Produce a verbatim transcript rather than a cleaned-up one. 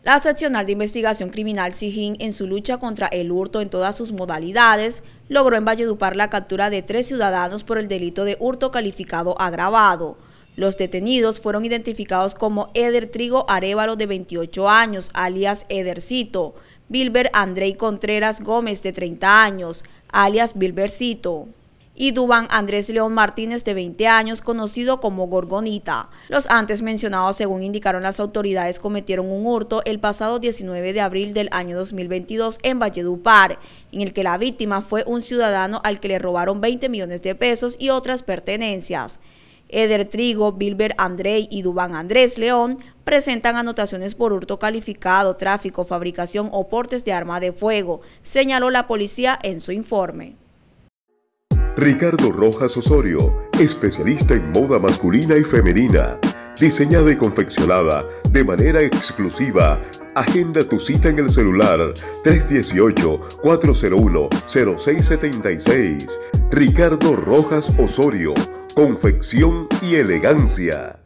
La Seccional de Investigación Criminal SIJIN, en su lucha contra el hurto en todas sus modalidades, logró en Valledupar la captura de tres ciudadanos por el delito de hurto calificado agravado. Los detenidos fueron identificados como Eder Trigo Arévalo, de veintiocho años, alias Edercito; Bilber Andrei Contreras Gómez, de treinta años, alias Bilbercito; y Dubán Andrés León Martínez, de veinte años, conocido como Gorgonita. Los antes mencionados, según indicaron las autoridades, cometieron un hurto el pasado diecinueve de abril del año dos mil veintidós en Valledupar, en el que la víctima fue un ciudadano al que le robaron veinte millones de pesos y otras pertenencias. Eder Trigo, Bilber Andrei y Dubán Andrés León presentan anotaciones por hurto calificado, tráfico, fabricación o portes de arma de fuego, señaló la policía en su informe. Ricardo Rojas Osorio, especialista en moda masculina y femenina, diseñada y confeccionada de manera exclusiva. Agenda tu cita en el celular tres uno ocho, cuatro cero uno, cero seis siete seis. Ricardo Rojas Osorio, confección y elegancia.